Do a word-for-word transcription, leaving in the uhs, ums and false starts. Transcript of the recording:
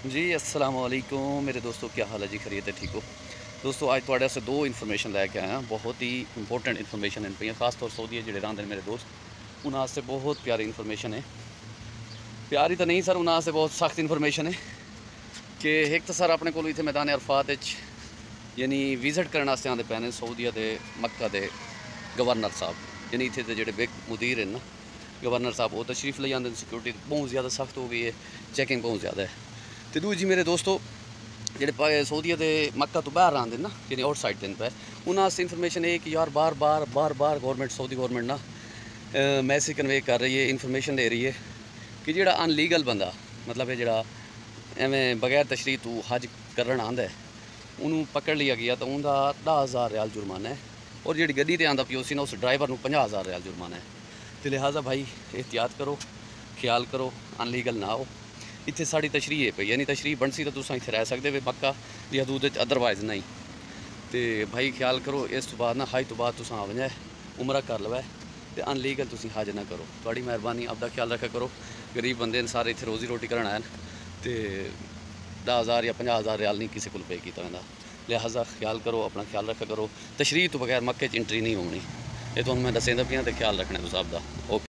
जी अस्सलाम वालेकुम मेरे दोस्तों, क्या हाल है जी? खैरियत है? ठीक हो दोस्तों? आज थोड़े से दो इन्फॉर्मेशन लैके आया, बहुत ही इंपॉर्टेंट इन्फॉर्मेशन पे खास तौर सऊदी जो रहते मेरे दोस्त उन्होंने बहुत प्यारी इन्फॉर्मेशन है। प्यारी तो नहीं सर, उन्होंने बहुत सख्त इन्फॉर्मेशन है कि एक तो सर अपने को इतने मैदान अरफात यानी विजिट करने आते पे सऊदीया के मक्का के गवर्नर साहब, यानी इतने जो बिग मुदीर हैं ना गवर्नर साहब, वो तशरीफ ले आते। सिक्योरिटी बहुत ज़्यादा सख्त हो गई है, चैकिंग बहुत ज़्यादा है। तो दूजी मेरे दोस्तों जेह्ड़े सऊदीया के मक्का तो बाहर आते ना, यानी आउट साइड दिन पे उन्होंने इन्फॉर्मेशन है कि यार बार बार बार बार गवर्नमेंट सऊदी गवर्नमेंट ना मैसेज कन्वे कर रही है, इन्फॉर्मेशन दे रही है कि जो अनलीगल बंदा मतलब है जो एवं बगैर तशरीह तू हज करन आंदा है उन्होंने पकड़ लिया गया तो उनका दस हज़ार रियाल जुर्माना है, और जी गड्डी ते आंदा पियो सी ना उस ड्राइवर को पचास हज़ार रियाल जुर्माना है। तो लिहाजा भाई एहतियात करो, ख्याल करो, अनलीगल ना हो। इतने साड़ी तशरीह है पई, यानी तशरीह बनसी तो तुम इतने रह सकते वे मक्का की हदूद अदरवाइज नहीं। तो भाई ख्याल करो, इस तो बाद ना हज तो बाद तुम आ वजै उमरा कर लवै तो अनलीगल तुम हज ना करो। थोड़ी मेहरबानी, आपका ख्याल रखा करो। गरीब बंदे सारे इतने रोज़ी रोटी करन आए तो दस हज़ार या पचास हज़ार रियाल नहीं किसी को पे किया जाता। लिहाजा ख्याल करो, अपना ख्याल रखा करो। तशरीह तो बगैर मक्के च एंट्री नहीं होनी, ये तो मैं दसेंदा पियां, तो ख्याल रखना तुम आपका। ओके।